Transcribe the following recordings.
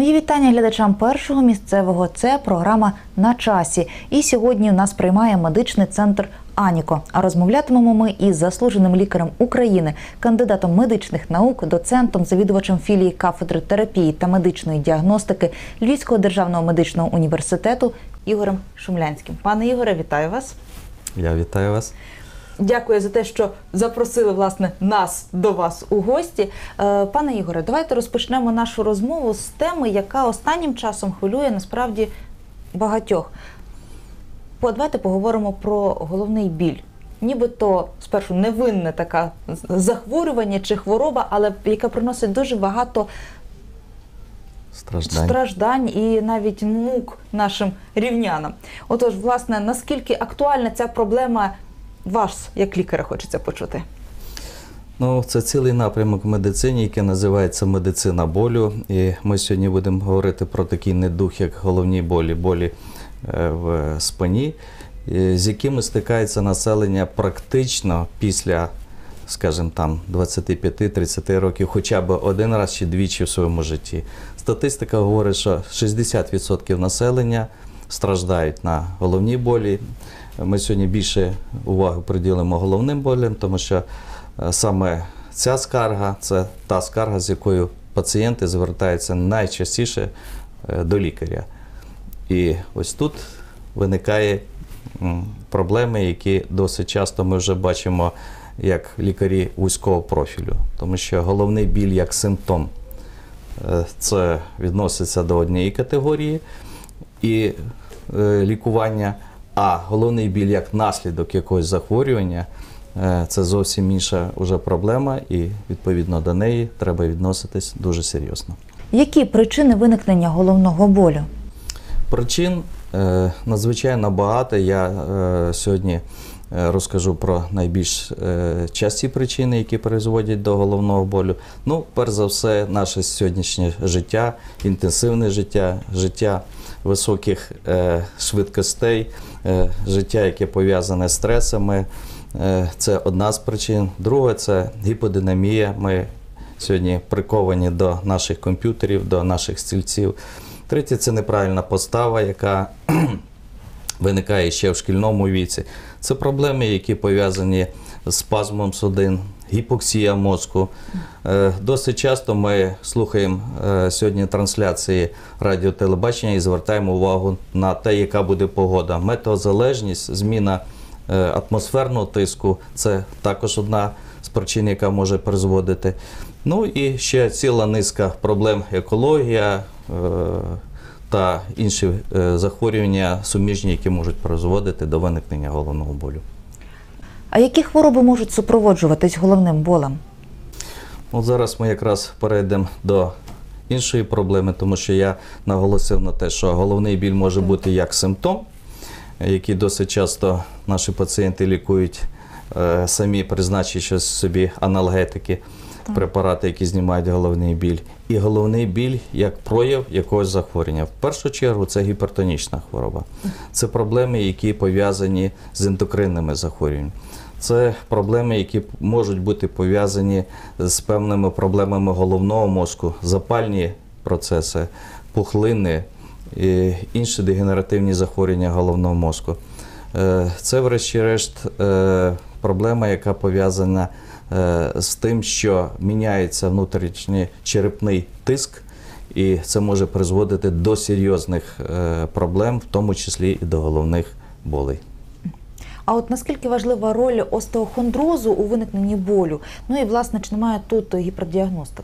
Мої вітання глядачам першого місцевого. Це програма «На часі». І сьогодні у нас приймає медичний центр «Аніко». А розмовлятимемо ми із заслуженим лікарем України, кандидатом медичних наук, доцентом, завідувачем філії кафедри терапії та медичної діагностики Львівського державного медичного університету Ігорем Шумлянським. Пане Ігоре, вітаю вас. Я вітаю вас. Дякую за те, що запросили, власне, нас до вас у гості. Пане Ігоре, давайте розпочнемо нашу розмову з теми, яка останнім часом хвилює, насправді, багатьох. Давайте поговоримо про головний біль. Нібито, спершу, невинне таке захворювання чи хвороба, але яка приносить дуже багато страждань і навіть мук нашим рівнянам. Отож, власне, наскільки актуальна ця проблема вас, як лікаря, хочеться почути? Ну, це цілий напрямок в медицині, який називається медицина болю. І ми сьогодні будемо говорити про такий недух, як головні болі в спині, з якими стикається населення практично після, скажімо, там 25-30 років, хоча б один раз чи двічі в своєму житті. Статистика говорить, що 60% населення страждають на головні болі. Ми сьогодні більше уваги приділимо головним болям, тому що саме ця скарга – це та скарга, з якою пацієнти звертаються найчастіше до лікаря. І ось тут виникають проблеми, які досить часто ми вже бачимо як лікарі вузького профілю. Тому що головний біль як симптом – це відноситься до однієї категорії і лікування, а головний біль як наслідок якогось захворювання – це зовсім інша вже проблема, і відповідно до неї треба відноситись дуже серйозно. Які причини виникнення головного болю? Причин надзвичайно багато. Я сьогодні розкажу про найбільш часті причини, які призводять до головного болю. Ну, перш за все, наше сьогоднішнє життя, інтенсивне життя, життя високих швидкостей, життя, яке пов'язане з стресами. Це одна з причин. Друга – це гіподинамія. Ми сьогодні приковані до наших комп'ютерів, до наших стільців. Третє – це неправильна постава, яка виникає ще в шкільному віці. Це проблеми, які пов'язані з спазмом судин, гіпоксія мозку. Досить часто ми слухаємо сьогодні трансляції радіотелебачення і звертаємо увагу на те, яка буде погода. Метеозалежність, зміна атмосферного тиску – це також одна з причин, яка може призводити. Ну і ще ціла низка проблем: екологія та інші захворювання суміжні, які можуть призводити до виникнення головного болю. А які хвороби можуть супроводжуватись головним болем? Ну, зараз ми якраз перейдемо до іншої проблеми, тому що я наголосив на те, що головний біль може бути як симптом, який досить часто наші пацієнти лікують самі, призначивши собі аналгетики, препарати, які знімають головний біль. І головний біль як прояв якогось захворювання. В першу чергу це гіпертонічна хвороба. Це проблеми, які пов'язані з ендокринними захворюваннями. Це проблеми, які можуть бути пов'язані з певними проблемами головного мозку, запальні процеси, пухлини і інші дегенеративні захворювання головного мозку. Це, врешті-решт, проблема, яка пов'язана з тим, що міняється внутрішній черепний тиск, і це може призводити до серйозних проблем, в тому числі і до головних болей. А от наскільки важлива роль остеохондрозу у виникненні болю? Ну і, власне, чи немає тут гіпердіагностик?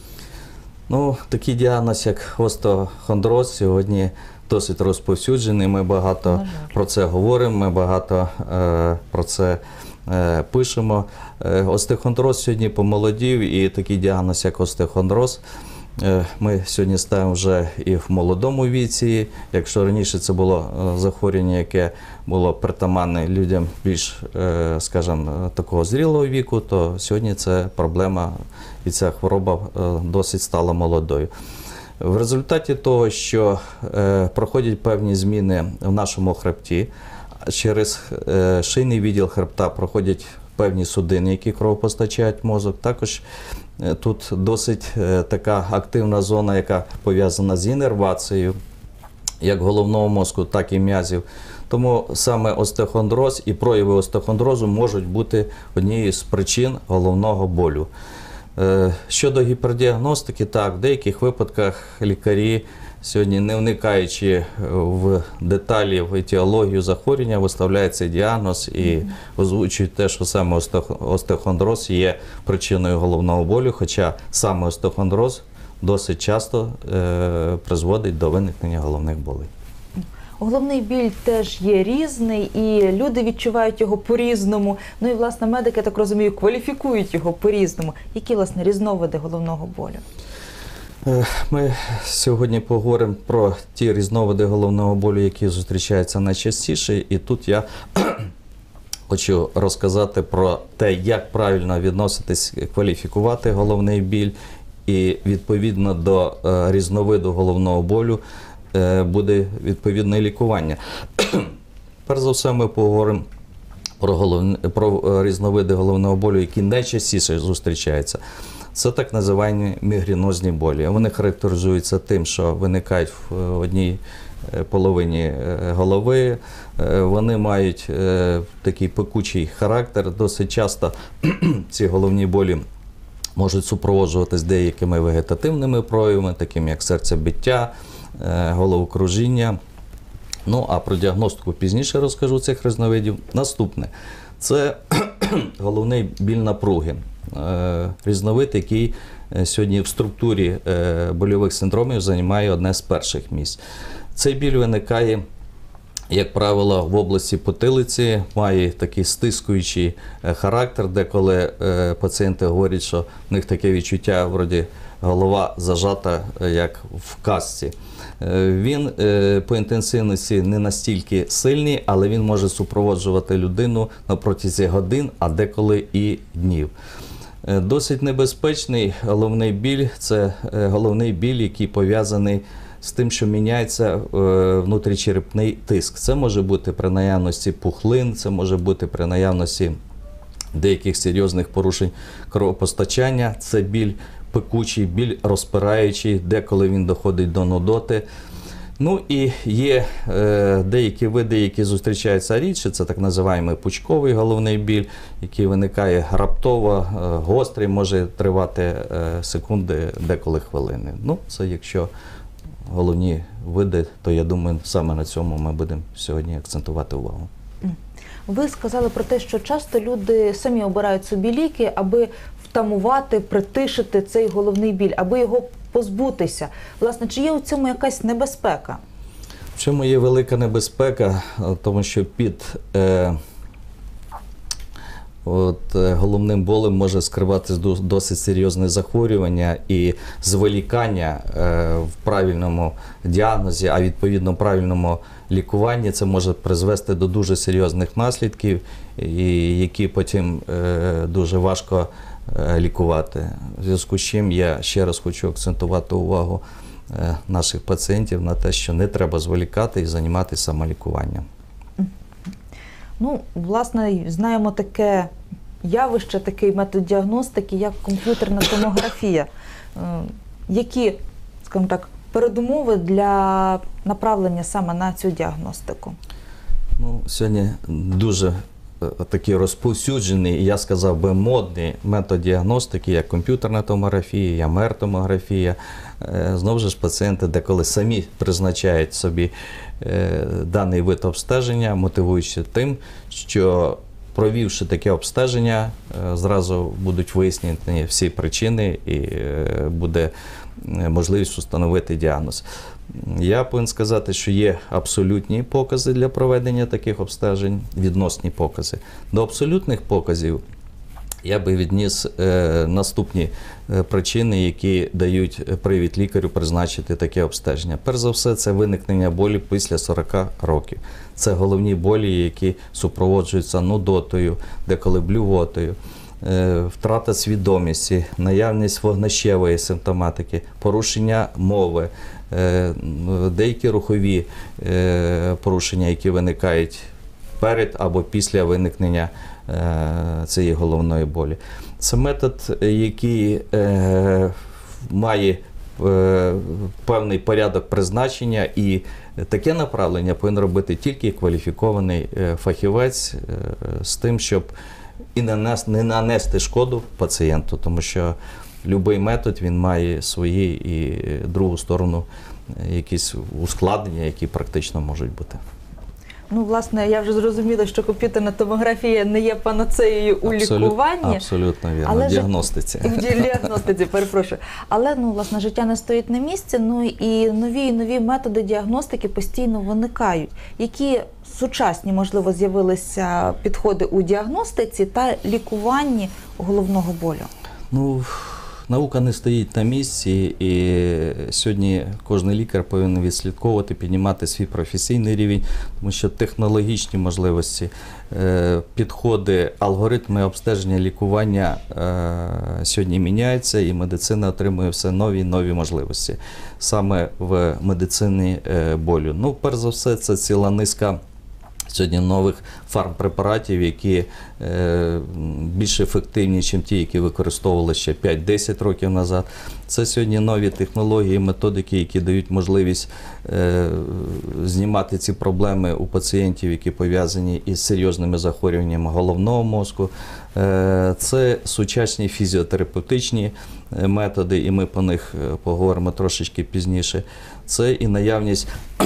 Ну, такий діагноз, як остеохондроз, сьогодні досить розповсюджений. Ми багато про це говоримо, ми багато про це пишемо. Остеохондроз сьогодні помолодів, і такий діагноз, як остеохондроз, ми сьогодні ставимо вже і в молодому віці. Якщо раніше це було захворювання, яке було притаманне людям більш, скажімо, такого зрілого віку, то сьогодні це проблема, і ця хвороба досить стала молодою. В результаті того, що проходять певні зміни в нашому хребті, через шийний відділ хребта проходять певні судини, які кровопостачають мозок, також Тут досить така активна зона, яка пов'язана з іннервацією, як головного мозку, так і м'язів. Тому саме остеохондроз і прояви остеохондрозу можуть бути однією з причин головного болю. Щодо гіпердіагностики, так, в деяких випадках лікарі сьогодні, не вникаючи в деталі, в етіологію захворювання, виставляють цей діагноз і озвучують те, що саме остеохондроз є причиною головного болю, хоча саме остеохондроз досить часто призводить до виникнення головних болей. Головний біль теж є різний, і люди відчувають його по-різному. Ну і, власне, медики, я так розумію, кваліфікують його по-різному. Які, власне, різновиди головного болю? Ми сьогодні поговоримо про ті різновиди головного болю, які зустрічаються найчастіше. І тут я хочу розказати про те, як правильно відноситись, кваліфікувати головний біль. І відповідно до різновиду головного болю буде відповідне лікування. Перш за все, ми поговоримо про різновиди головного болю, які найчастіше зустрічаються. Це так називані мігренозні болі. Вони характеризуються тим, що виникають в одній половині голови, вони мають такий пекучий характер. Досить часто ці головні болі можуть супроводжуватись деякими вегетативними проявами, такими як серцебиття, головокружіння. Ну, а про діагностику пізніше розкажу цих різновидів. Наступне – це головний біль напруги. Різновид, який сьогодні в структурі больових синдромів займає одне з перших місць. Цей біль виникає, як правило, в області потилиці, має такий стискуючий характер, деколи пацієнти говорять, що в них таке відчуття, вроді голова зажата, як в касці. Він по інтенсивності не настільки сильний, але він може супроводжувати людину на протязі годин, а деколи і днів. Досить небезпечний головний біль – це головний біль, який пов'язаний з тим, що міняється внутрічерепний тиск. Це може бути при наявності пухлин, це може бути при наявності деяких серйозних порушень кровопостачання. Це біль пекучий, біль розпираючий, деколи він доходить до нудоти. Ну і є деякі види, які зустрічаються рідше, це так називаємо пучковий головний біль, який виникає раптово, гострий, може тривати секунди, деколи хвилини. Ну, це якщо головні види, то я думаю, саме на цьому ми будемо сьогодні акцентувати увагу. Ви сказали про те, що часто люди самі обирають собі ліки, аби втамувати, притишити цей головний біль, аби його позбутися. Власне, чи є у цьому якась небезпека? В чому є велика небезпека? Тому що під головним болем може скриватися досить серйозне захворювання і зволікання в правильному діагнозі, а відповідно правильному лікуванні це може призвести до дуже серйозних наслідків, які потім дуже важко лікувати. В зв'язку з чим я ще раз хочу акцентувати увагу наших пацієнтів на те, що не треба зволікати і займатися самолікуванням. Ну, власне, знаємо таке явище, такий метод діагностики, як комп'ютерна томографія. Які, скажімо так, передумови для направлення саме на цю діагностику? Ну, сьогодні дуже такий розповсюджений, я сказав би, модний метод діагностики, як комп'ютерна томографія, МР-томографія. Знову ж пацієнти деколи самі призначають собі даний вид обстеження, мотивуючи тим, що провівши таке обстеження, зразу будуть вияснені всі причини і буде можливість встановити діагноз. Я повинен сказати, що є абсолютні покази для проведення таких обстежень, відносні покази. До абсолютних показів я би відніс наступні причини, які дають привід лікарю призначити таке обстеження. Перш за все, це виникнення болі після 40 років. Це головні болі, які супроводжуються нудотою, деколи блювотою, втрата свідомості, наявність вогнищевої симптоматики, порушення мови, деякі рухові порушення, які виникають перед або після виникнення цієї головної болі. Це метод, який має певний порядок призначення, і таке направлення повинен робити тільки кваліфікований фахівець з тим, щоб і не нанести шкоду пацієнту, тому що будь-який метод він має свої і другу сторону, якісь ускладнення, які практично можуть бути. Ну, власне, я вже зрозуміла, що комп'ютерна томографія не є панацеєю у лікуванні. Абсолютно вірно, але в діагностиці. В діагностиці, перепрошую. Але, ну, власне, життя не стоїть на місці, ну і нові методи діагностики постійно виникають. Які сучасні, можливо, з'явилися підходи у діагностиці та лікуванні головного болю? Ну, наука не стоїть на місці, і сьогодні кожен лікар повинен відслідковувати, піднімати свій професійний рівень, тому що технологічні можливості, підходи, алгоритми обстеження, лікування сьогодні міняються, і медицина отримує все нові і нові можливості саме в медицині болю. Ну, перш за все, це ціла низка сьогодні нових фармпрепаратів, які більш ефективні, ніж ті, які використовували ще 5-10 років назад. Це сьогодні нові технології, методики, які дають можливість знімати ці проблеми у пацієнтів, які пов'язані із серйозними захворюваннями головного мозку. Це сучасні фізіотерапевтичні методи, і ми по них поговоримо трошечки пізніше. Це і наявність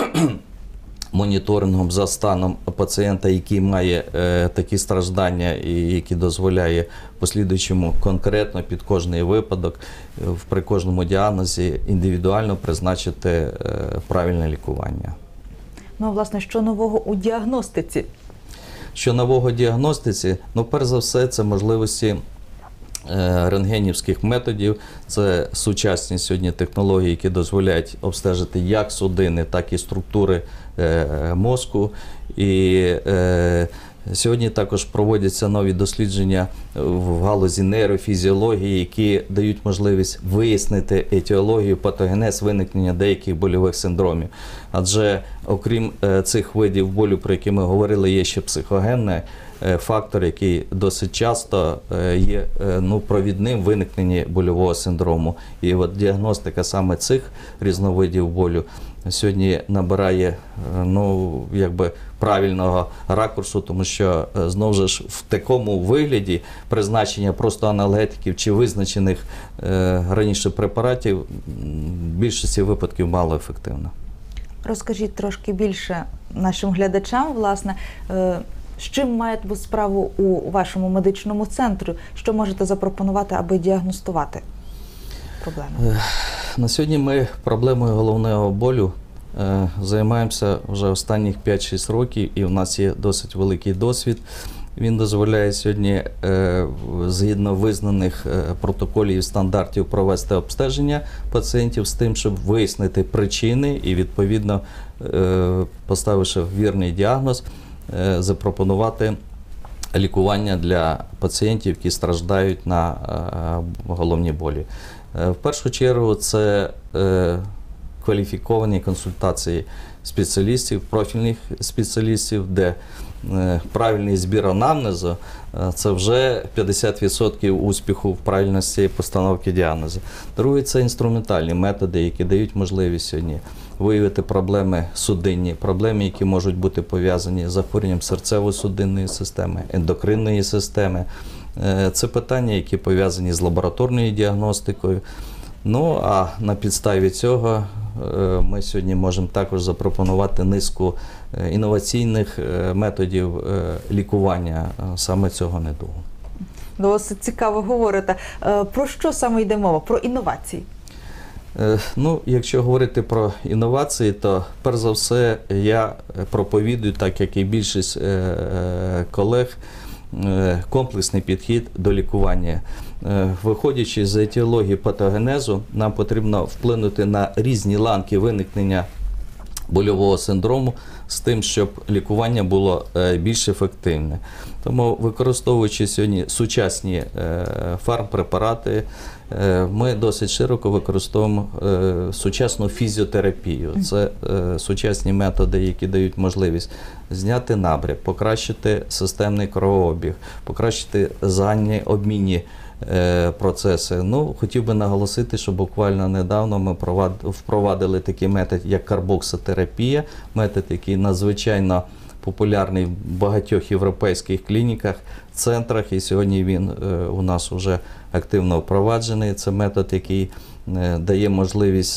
моніторингом за станом пацієнта, який має такі страждання і який дозволяє в послідуючому конкретно під кожний випадок, при кожному діагнозі індивідуально призначити правильне лікування. Ну, власне, що нового у діагностиці? Що нового у діагностиці? Ну, перш за все, це можливості рентгенівських методів, це сучасні сьогодні технології, які дозволяють обстежити як судини, так і структури мозку. І сьогодні також проводяться нові дослідження в галузі нейрофізіології, які дають можливість вияснити етіологію, патогенез виникнення деяких больових синдромів. Адже окрім цих видів болю, про які ми говорили, є ще психогенний фактор, який досить часто є провідним в виникненні больового синдрому. І от діагностика саме цих різновидів болю сьогодні набирає правильного ракурсу, тому що знову ж в такому вигляді призначення просто аналгетиків чи визначених раніше препаратів в більшості випадків мало ефективно. Розкажіть трошки більше нашим глядачам, власне, з чим маєте справу у вашому медичному центрі? Що можете запропонувати, аби діагностувати проблему? На сьогодні ми проблемою головного болю займаємося вже останніх 5-6 років, і в нас є досить великий досвід. Він дозволяє сьогодні, згідно визнаних протоколів і стандартів, провести обстеження пацієнтів з тим, щоб вияснити причини і, відповідно, поставивши вірний діагноз, запропонувати лікування для пацієнтів, які страждають на головні болі. В першу чергу це кваліфіковані консультації спеціалістів, профільних спеціалістів, де правильний збір анамнезу – це вже 50% успіху в правильності постановки діагнозу. Друге – це інструментальні методи, які дають можливість сьогодні виявити проблеми судинні, проблеми, які можуть бути пов'язані з захворюванням серцево-судинної системи, ендокринної системи. Це питання, які пов'язані з лабораторною діагностикою. Ну, а на підставі цього ми сьогодні можемо також запропонувати низку інноваційних методів лікування саме цього недугу. Досить цікаво говорите. Про що саме йде мова? Про інновації? Ну, якщо говорити про інновації, то перш за все я проповідую, так як і більшість колег, комплексний підхід до лікування. Виходячи з етіології патогенезу, нам потрібно вплинути на різні ланки виникнення больового синдрому з тим, щоб лікування було більш ефективне. Тому, використовуючи сьогодні сучасні фармпрепарати, Ми досить широко використовуємо сучасну фізіотерапію. Це сучасні методи, які дають можливість зняти набряк, покращити системний кровообіг, покращити загальні обмінні процеси. Ну, хотів би наголосити, що буквально недавно ми впровадили такий метод, як карбоксотерапія, метод, який надзвичайно популярний в багатьох європейських клініках, центрах, і сьогодні він у нас вже активно впроваджений. Це метод, який дає можливість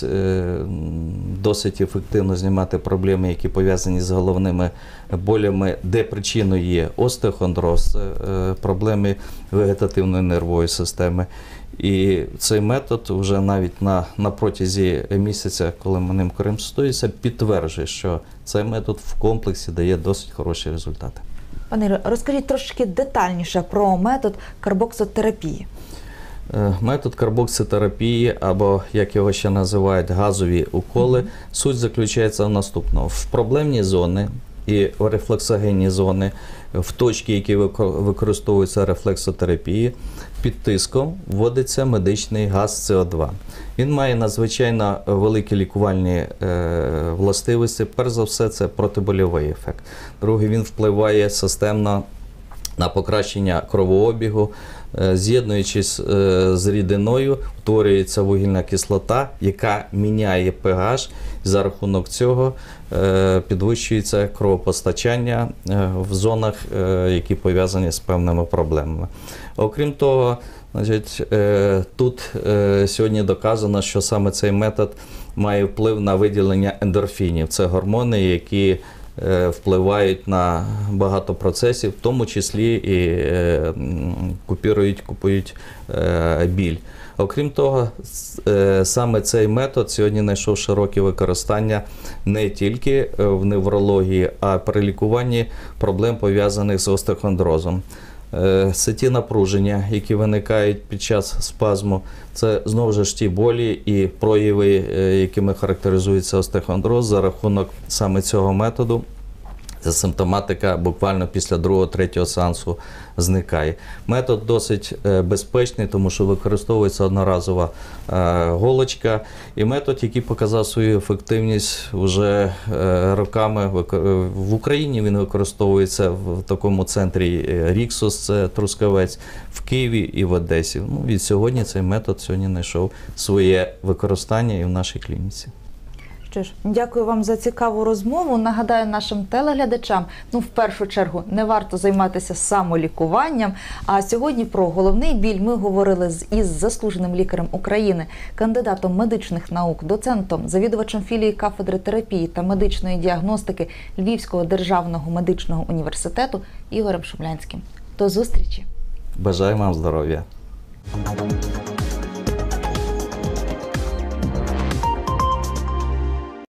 досить ефективно знімати проблеми, які пов'язані з головними болями, де причиною є остеохондроз, проблеми вегетативної нервової системи. І цей метод вже навіть на протязі місяця, коли ми ним користуємося, підтверджує, що цей метод в комплексі дає досить хороші результати. Пане Ігоре, розкажіть трошки детальніше про метод карбоксотерапії. Метод карбокситерапії, або, як його ще називають, газові уколи, суть заключається в наступному. В проблемні зони і в рефлексогенні зони, в точки, які використовуються рефлексотерапії, під тиском вводиться медичний газ СО2. Він має надзвичайно великі лікувальні властивості. Перш за все, це протибольовий ефект. Другий, він впливає системно на покращення кровообігу. З'єднуючись з рідиною, утворюється вугільна кислота, яка міняє pH, і за рахунок цього підвищується кровопостачання в зонах, які пов'язані з певними проблемами. Окрім того, тут сьогодні доказано, що саме цей метод має вплив на виділення ендорфінів. Це гормони, які впливають на багато процесів, в тому числі і купують біль. Окрім того, саме цей метод сьогодні знайшов широке використання не тільки в неврології, а при лікуванні проблем, пов'язаних з остеохондрозом. Це ті напруження, які виникають під час спазму, це знову ж ті болі і прояви, якими характеризується остеохондроз. За рахунок саме цього методу ця симптоматика буквально після 2-3 сеансу зникає. Метод досить безпечний, тому що використовується одноразова голочка. І метод, який показав свою ефективність вже роками. В Україні він використовується в такому центрі Ріксос, це Трускавець, в Києві і в Одесі. Ну, від сьогодні цей метод знайшов своє використання і в нашій клініці. Що ж, дякую вам за цікаву розмову. Нагадаю нашим телеглядачам, в першу чергу, не варто займатися самолікуванням. А сьогодні про головний біль ми говорили із заслуженим лікарем України, кандидатом медичних наук, доцентом, завідувачем філії кафедри терапії та медичної діагностики Львівського державного медичного університету Ігорем Шумлянським. До зустрічі! Бажаю вам здоров'я!